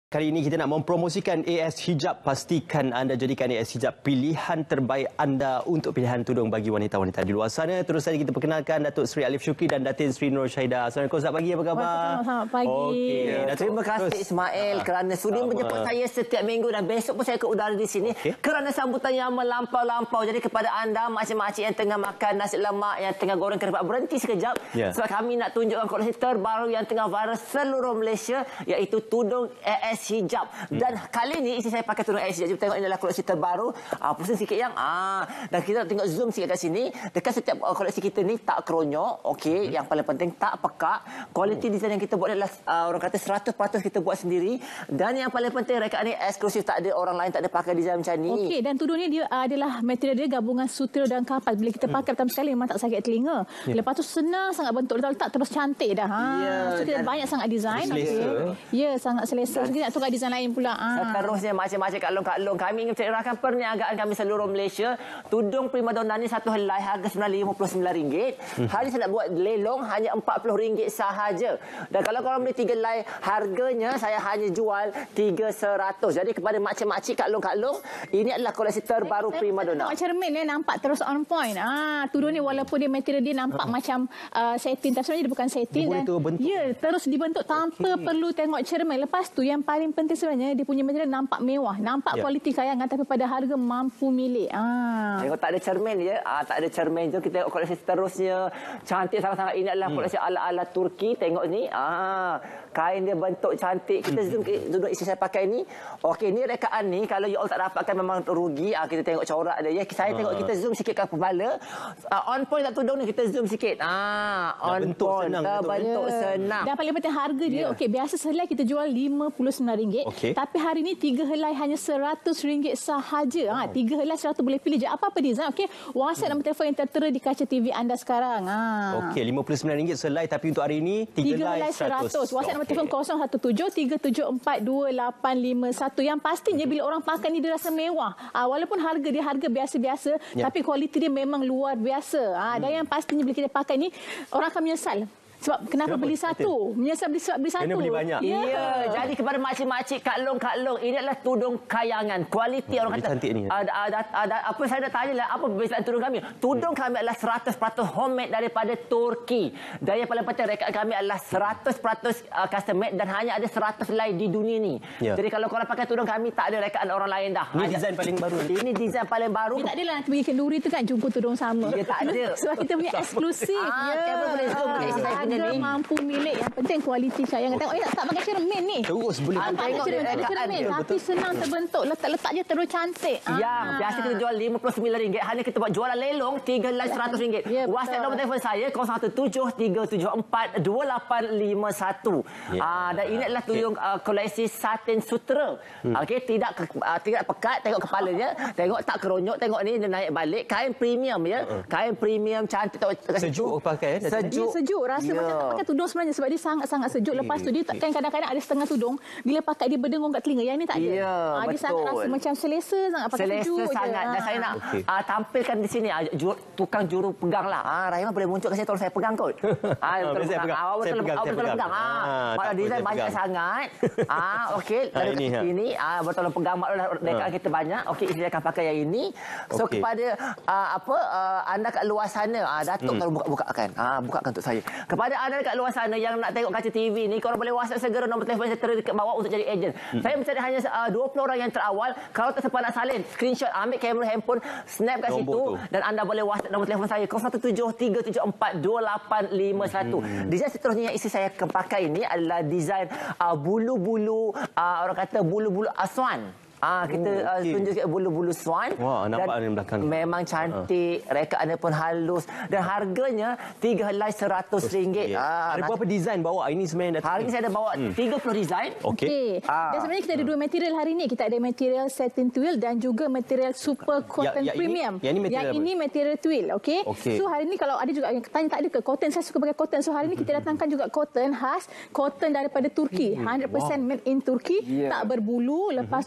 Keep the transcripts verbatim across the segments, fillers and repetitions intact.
Kali ini kita nak mempromosikan A S Hijab. Pastikan anda jadikan A S Hijab pilihan terbaik anda untuk pilihan tudung bagi wanita-wanita di luar sana. Terus saja kita perkenalkan Datuk Seri Alif Syukri dan Datin Seri Nur Syahidah. Assalamualaikum, selamat pagi, apa khabar? Selamat pagi. Okey, Ya, terima kasih Ismail ha. kerana sudi menjemput saya setiap minggu dan besok pun saya ke udara di sini. Okay. Kerana sambutan yang melampau-lampau. Jadi kepada anda makcik-makcik yang tengah makan nasi lemak, yang tengah goreng kerepat, berhenti sekejap. Yeah. Sebab kami nak tunjukkan koleksi terbaru yang tengah viral seluruh Malaysia, iaitu tudung A S Hijab. Dan kali ini isi saya pakai tudung A S Hijab. Tengok ini adalah koleksi terbaru. Ah, pusing sikit yang. Ah, dan kita tengok zoom sikit kat sini. Dekat setiap uh, koleksi kita ni tak keronyok. Okey, hmm. yang paling penting tak pekak. Kualiti oh. desain yang kita buat adalah uh, orang kata seratus peratus kita buat sendiri. Dan yang paling penting rekaan ni eksklusif, tak ada orang lain tak ada pakai desain macam ni. Okey, dan tudung ni dia uh, adalah material dia gabungan sutra dan kapal. Bila kita pakai pertama sekali memang tak sakit telinga. Yeah. Lepas tu senang sangat bentuk letak-letak terus cantik dah. Ha. Yeah, so kita banyak sangat desain. Okey. Ya, sangat selesa. Kita nak tukar desain lain pula. Ah. Seterusnya macam-macam Kak Long, Kak Long. Kami ingin menceritakan perniagaan kami seluruh Malaysia. Tudung primadonna ni satu helai harga sebenarnya lima puluh sembilan ringgit. Hmm. Hari saya nak buat lelong hanya empat puluh ringgit sahaja. Dan kalau korang beli tiga helai, harganya saya hanya jual tiga seratus. Jadi kepada makcik-makcik Kak Long, Kak Long, ini adalah koleksi terbaru primadonna. Macam cermin ni nampak terus on point. Ah, tudung ni walaupun dia material dia nampak uh-huh. macam uh, satin, tapi sebenarnya dia bukan satin. Dia dan ya, terus dibentuk tanpa okay. perlu tengok cermin. Lepas tu yang paling penting sebenarnya dia punya material nampak mewah, nampak yeah. kualiti kayangan tapi pada harga mampu milik. Ah. Tengok tak ada cermin ya. Ah, tak ada cermin tu. Kita tengok koleksi seterusnya. Cantik sangat-sangat. Ini adalah hmm. koleksi ala-ala Turki. Tengok ni. Ah, kain dia bentuk cantik. Kita zoom duduk isi saya pakai ni. Okey, ni rekaan ni kalau you all tak dapatkan memang rugi. Ah, kita tengok corak dia ya. Saya tengok kita zoom sikit ke kepala. Ah, on point tak tudung ni kita zoom sikit. Ah, on bentuk point. Senang, bentuk yeah. senang. Dan paling penting harga dia. Yeah. Okey, biasa sehelai kita jual lima puluh sembilan ringgit. Okay. Tapi hari ni tiga helai hanya seratus ringgit sahaja. Ha, tiga helai seratus boleh pilih je apa-apa design. Okey, WhatsApp nombor telefon yang tertera di kaca T V anda sekarang. Ha. Okey, lima puluh sembilan ringgit selai tapi untuk hari ini tiga helai seratus. WhatsApp nombor okay. telefon kosong satu tujuh tiga tujuh empat dua lapan lima satu. Yang pastinya bila orang pakai ni dia rasa mewah. Ha, walaupun harga dia harga biasa-biasa yeah. tapi kualiti dia memang luar biasa. Ha, hmm. dan yang pastinya bila kita pakai ni orang akan menyesal. Sebab kenapa, kenapa beli satu? Menyesal beli, sebab beli satu. Kena beli banyak. Ya. Yeah. Jadi kepada makcik-makcik Kak Long, Kak Long, ini adalah tudung kayangan. Kualiti oh, orang kata. Cantik ni. Ada, ada, ada, apa saya dah tanya lah, apa perbezaan tudung kami? Tudung hmm. kami adalah seratus peratus homemade daripada Turki. Dan yang paling penting rekaan kami adalah seratus peratus custom made dan hanya ada seratus helai di dunia ni. Yeah. Jadi kalau korang pakai tudung kami, tak ada rekaan orang lain dah. Ini desain paling baru. Ini desain paling baru. Dia tak adalah nanti pergi kenduri tu kan jumpa tudung sama. Dia tak ada. Sebab kita punya eksklusif. Ah, ya. Kamera boleh zoom dekat isi saya punya ni. Mampu milik. Yang penting kualiti kayangan. Tengok, eh, tak pakai cermin ni. Terus boleh ah, tengok cermin, dia, cermin. Dia, tapi senang terbentuk. Letak-letak je terus cantik. Ya, ah. biasa kita jual lima puluh sembilan ringgit. Hanya kita buat jualan lelong tiga helai seratus ringgit. Ya, WhatsApp nombor telefon saya kosong satu tujuh tiga tujuh empat dua lapan lima satu. Ya. Ah, dan ini adalah tudung okay. uh, koleksi satin sutra. Hmm. Okey, tidak uh, tidak pekat. Tengok kepalanya. Tengok tak keronyok. Tengok ni dia naik balik. Kain premium ya. Uh-uh. Kain premium cantik. Sejuk pakai. Eh? Sejuk. Dia sejuk. Rasa yeah. macam tak pakai tudung sebenarnya sebab dia sangat-sangat sejuk. Lepas tu dia kan kadang-kadang ada setengah tudung bila pakai dia berdengung kat telinga. Yang ni tak ada. Ya, ha, dia sangat rasa macam selesa sangat pakai selesa sejuk sangat. je. Dan saya nak okay. uh, tampilkan di sini uh, juru, tukang juru pegang lah. Ah, Rahimah boleh muncul ke sini tolong saya pegang kot. Ah, betul saya pegang. Awak betul pegang. Awak betul pegang. Ah, pada desain banyak pegang. Sangat. Ah, okey. Lalu ini, ini ah betul pegang maklah rekaan kita banyak. Okey, saya akan pakai yang ini. So okay. kepada uh, apa uh, anda kat luar sana, ah Datuk hmm. kalau buka-bukakan. Ah, bukakan untuk saya. Kepada anda kat luar sana yang nak tengok kaca T V ni, korang boleh WhatsApp segera nombor telefon saya terus dekat bawah untuk jadi ejen. Hmm. Saya mencari hanya uh, dua puluh orang yang terawal. Kalau tak sempat nak salin, screenshot, ambil kamera handphone, snap kat situ tu. Dan anda boleh WhatsApp nombor telefon saya kosong satu tujuh tiga tujuh empat dua lapan lima satu. Hmm. Desain seterusnya yang isi saya akan pakai ini adalah desain uh, bulu-bulu uh, orang kata bulu-bulu aswan. Ah, kita oh, okay. uh, tunjuk bulu-bulu swan. Wah, nampak di belakang. Memang cantik, uh. rekaannya pun halus dan harganya tiga helai seratus ringgit. Ah, ada berapa desain bawa? Ini sebenarnya hari ini saya ada bawa hmm. tiga puluh desain. Okey. Okay. Ah. Dan sebenarnya kita ada dua material hari ini. Kita ada material satin twill dan juga material super cotton ya, ya, premium. Ini, yang ini material, yang ini material twill, okey. Okay. So hari ini kalau ada juga yang tanya tak ada ke cotton, saya suka pakai cotton. So hari ini kita datangkan juga cotton khas, cotton daripada Turki. one hundred percent wow. made in Turki, yeah. tak berbulu. Lepas tu bila kita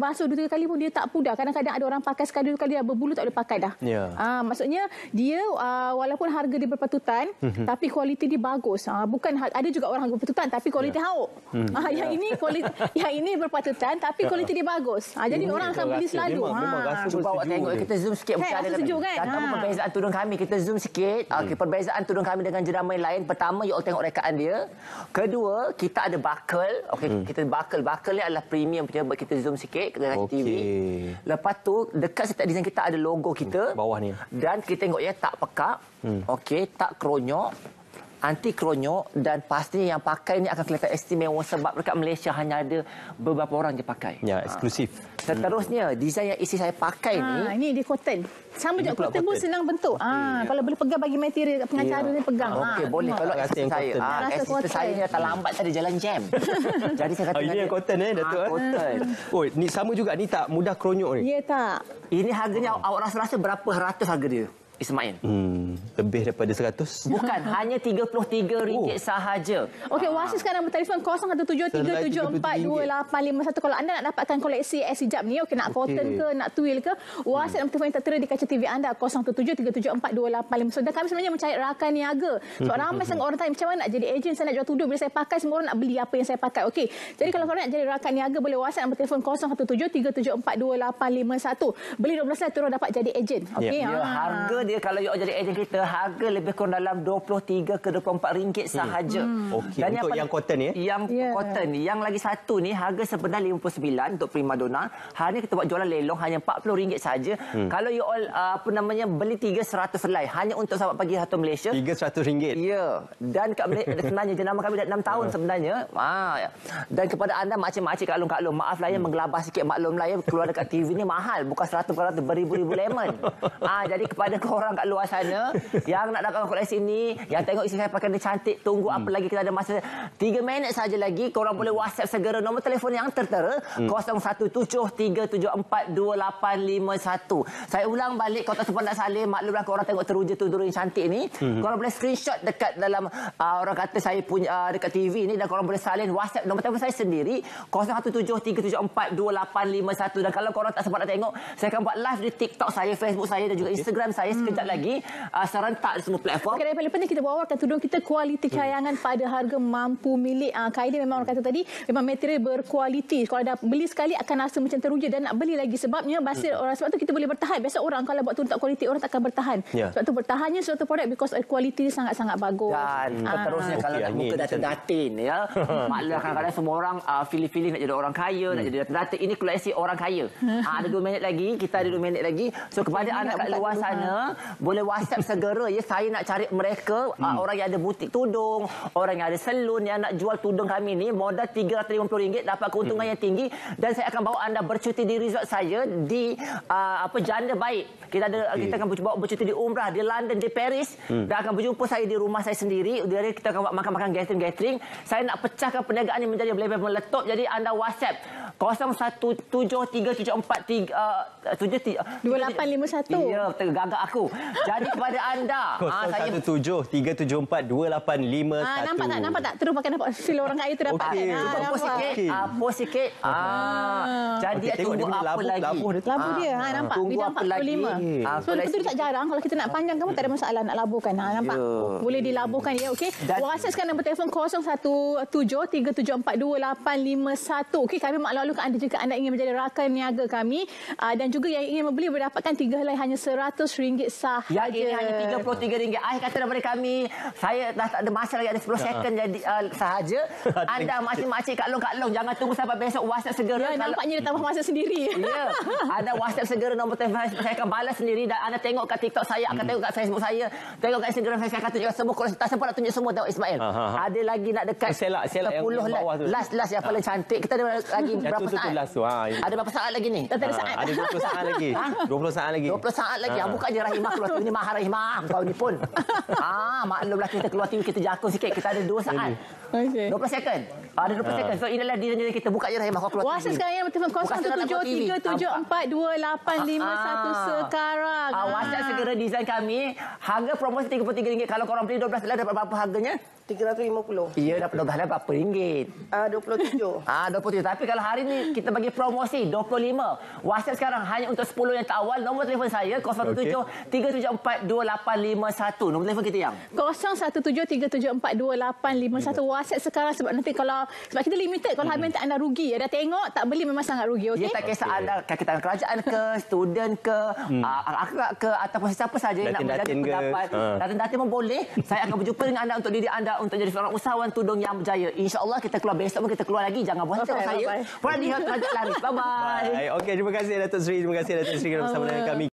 basuh dua tiga kali pun dia tak pudar. Kadang-kadang ada orang pakai sekali dua kali dah berbulu tak boleh pakai dah. Ya. Ah, maksudnya dia uh, walaupun harga dia berpatutan mm-hmm. tapi kualiti dia bagus. Ah, bukan ada juga orang harga berpatutan tapi kualiti ya. hauk. Hmm. Ah, yang ya. ini kualiti yang ini berpatutan tapi kualiti dia bagus. Ah, jadi ini orang akan beli selalu. Memang, memang ha. Cuba awak tengok dia. Kita zoom sikit Hey, rasa sejuk kan? Kata ha. perbezaan tudung kami. Kita zoom sikit. Hmm. Okay, perbezaan tudung kami dengan jenama yang lain. Pertama, you all tengok rekaan dia. Kedua, kita ada buckle. Okey, hmm. kita buckle. Buckle ni adalah premium punya. Kita zoom sikit ke okay. T V. Lepas tu, dekat setiap design kita ada logo kita. Hmm. Bawah ni. Dan kita tengok ya, tak pekak. Hmm. Okey, tak kronyok. Anti kronyok dan pastinya yang pakai ni akan kelihatan istimewa sebab dekat Malaysia hanya ada beberapa orang je pakai. Ya, eksklusif. Ha. Seterusnya, desain yang isi saya pakai ha, ni. Ini dia cotton. Sama juga cotton, cotton pun senang bentuk. Okay. Ha, kalau boleh pegang bagi material pengacara ni pegang. Okey, ha, boleh. Ha. Kalau assistant saya, ha, assistant saya ni datang lambat tadi jalan jam. Jadi saya kata oh, ini yang cotton eh, Datuk. Ha, cotton. Oh, ni sama juga ni tak mudah kronyok ni. Ya tak. Ini harganya awak rasa-rasa berapa ratus harga dia? Ismail. Hmm, lebih daripada seratus. Bukan, hanya tiga puluh tiga ringgit oh. sahaja. Okey, Wasis sekarang bertelefon kosong satu tujuh tiga tujuh empat dua lapan lima satu. Kalau anda nak dapatkan koleksi S hijab ni, okey nak cotton okay. ke, nak twill ke, Wasis hmm. telefon yang tertera di kaca T V anda kosong satu tujuh tiga tujuh empat dua lapan lima satu. Dan kami sebenarnya mencari rakan niaga. Sebab ramai sangat orang tanya macam mana nak jadi ejen, saya nak jual tudung, bila saya pakai semua orang nak beli apa yang saya pakai. Okey. Jadi kalau korang nak jadi rakan niaga, boleh WhatsApp nombor telefon kosong satu tujuh tiga tujuh empat dua lapan lima satu. Beli dua belas helai terus dapat jadi ejen. Okey. Ya, ha. Harga dia kalau you jadi ejen kita, harga lebih kurang dalam dua puluh tiga ke dua puluh empat ringgit sahaja. Hmm. Okey, untuk yang, yang cotton ni? Yang yeah. cotton ni. Yang lagi satu ni, harga sebenarnya lima puluh sembilan untuk prima donna. Hari ni kita buat jualan lelong hanya empat puluh ringgit saja. Hmm. Kalau you all uh, apa namanya beli tiga seratus helai hanya untuk sahabat pagi Hatu Malaysia. tiga seratus ringgit. Ya. Dan kat Malaysia sebenarnya jenama kami dah enam tahun sebenarnya. Ah, ya. Dan kepada anda makcik-makcik Kak Long Kak Long, maaf lah ya hmm. menggelabah sikit maklumlah ya, keluar dekat T V ni mahal, bukan seratus peratus beribu-ribu lemon. Ah, jadi kepada korang kat luar sana yang nak dapatkan koleksi ni, yang tengok isi saya pakai dia cantik, tunggu hmm. apa lagi, kita ada masa tiga minit saja lagi. Korang boleh WhatsApp segera nombor telefon yang tertera hmm. kosong satu tujuh tiga tujuh empat dua lapan lima satu. Saya ulang balik, kalau tak sempat nak salin, maklumlah korang tengok teruja tudung yang cantik ni. Hmm. Korang boleh screenshot dekat dalam uh, orang kata saya punya uh, dekat T V ni, dan korang boleh salin WhatsApp nombor telefon saya sendiri kosong satu tujuh tiga tujuh empat dua lapan lima satu. Dan kalau korang tak sempat nak tengok, saya akan buat live di TikTok saya, Facebook saya dan juga okay. Instagram saya sekejap hmm. lagi uh, serentak di semua platform. Okay, yang paling penting kita bawakan tudung kita kualiti cayangan hmm. pada harga mampu milik. Ah, kaedah memang orang kata tadi memang material berkualiti. Kalau dah beli sekali akan rasa macam teruja dan nak beli lagi sebabnya bahasa hmm. orang, sebab tu kita boleh bertahan. Biasa orang kalau buat tudung tak kualiti orang takkan bertahan. Yeah. Sebab tu bertahannya suatu produk because kualiti sangat-sangat bagus. Dan ah. seterusnya kalau okay, nak muka datin-datin ya. Maklumlah kadang-kadang semua orang uh, pilih-pilih nak jadi orang kaya, hmm. nak jadi datin-datin. Ini koleksi orang kaya. ah, ada dua minit lagi, kita ada dua minit lagi. So kepada okay, anak kat luar sana, boleh WhatsApp segera ya. Saya nak cari mereka hmm. uh, orang yang ada butik tudung, orang yang ada salon yang nak jual tudung kami ni, modal tiga ratus lima puluh ringgit dapat keuntungan hmm. yang tinggi, dan saya akan bawa anda bercuti di resort saya di uh, apa Janda Baik. Kita ada okay. kita akan bawa bercuti di umrah di London, di Paris hmm. dan akan berjumpa saya di rumah saya sendiri. Dia kita akan buat makan-makan gathering-gathering. Saya nak pecahkan perniagaan ini menjadi lebih meletup. Jadi anda WhatsApp kosong satu tujuh tiga tujuh empat tiga dua lapan lima satu. Ya, tergagak aku. Jadi kepada anda kosong satu tujuh tiga tujuh empat dua lapan lima satu. Ah, nampak tak? Nampak tak? Terus pakai nampak feel orang kaya tu dapat. Okay. Ah, cuba post sikit. Okay. Ah, post sikit. Ah. Jadi okay, tunggu apa labu, lagi? Labu dia. Labu dia. Ha, nampak. Tunggu bidang empat puluh lima. Ah, so, betul tak jarang. Kalau kita nak panjang kamu tak ada masalah nak labukan. Ha, nampak? Yeah. Boleh dilabukan ya. Okey. WhatsApp sekarang nombor telefon kosong satu tujuh tiga tujuh empat dua lapan lima satu. Okey, kami maklumkan anda jika anda ingin menjadi rakan niaga kami uh, dan juga yang ingin membeli mendapatkan tiga helai hanya seratus ringgit sahaja. Yang ini hanya tiga puluh tiga ringgit. Akhir kata daripada kami, saya dah tak ada masa lagi, ada sepuluh second jadi uh, sahaja. Anda makcik-makcik Kak Long Kak Long jangan tunggu sampai besok, WhatsApp segera. Ya, nampaknya dia tambah masa sendiri. Ya. Anda WhatsApp segera nombor telefon saya akan balas sendiri, dan anda tengok kat TikTok saya, akan hmm. tengok kat Facebook saya, tengok kat Instagram saya, saya akan tunjuk semua. Kalau tak sempat nak tunjuk semua, tengok Ismail. Ha, ha, ha. Ada lagi nak dekat selak, selak sepuluh last last yang paling cantik. Kita ada lagi berapa saat? Ada berapa saat lagi ni? Tak ada saat. Ada dua puluh saat lagi. dua puluh saat lagi. dua puluh saat lagi. Ha. Buka je Rahimah keluar T V ni, Mahar Rahimah. Kau ni pun. Ah, maklumlah kita keluar T V kita jakun sikit. Kita ada dua saat. Okay. dua puluh second. Ada dua puluh second. So inilah diri kita. Buka je Rahimah. WhatsApp sekarang yang bertelefon kosong satu tujuh tiga tujuh empat dua lapan lima satu sekarang. Ah, WhatsApp segera design kami. Harga promosi tiga puluh tiga ringgit. Kalau korang beli dua belas helai dapat berapa harganya? tiga ratus lima puluh. Ya, dapat dua belas helai berapa ringgit? Ah, dua puluh tujuh. Ah, dua puluh tujuh. Tapi kalau hari ni kita bagi promosi dua puluh lima. WhatsApp sekarang hanya untuk sepuluh yang terawal. Nombor telefon saya kosong tujuh tiga tujuh empat dua lapan lima satu. Nombor telefon kita yang kosong satu tujuh tiga tujuh empat dua lapan lima satu. WhatsApp sekarang sebab nanti kalau sebab kita limited kalau hmm. habis nanti anda rugi. Dah tengok tak beli memang sangat rugi, okey? Ya, tak kisah okay. anda kakitan kerajaan ke, student ke, hmm. uh, akak ke ataupun siapa saja yang nak menjadi pendapat. Datin-datin pun boleh. Saya akan berjumpa dengan anda untuk diri anda untuk jadi seorang usahawan tudung yang berjaya. InsyaAllah kita keluar besok pun kita keluar lagi. Jangan buat okay, saya. Puan lihat kerajaan lari. Bye-bye. Bye. Okey, terima kasih Datuk Seri. Terima kasih Datuk Seri kerana bersama dengan kami.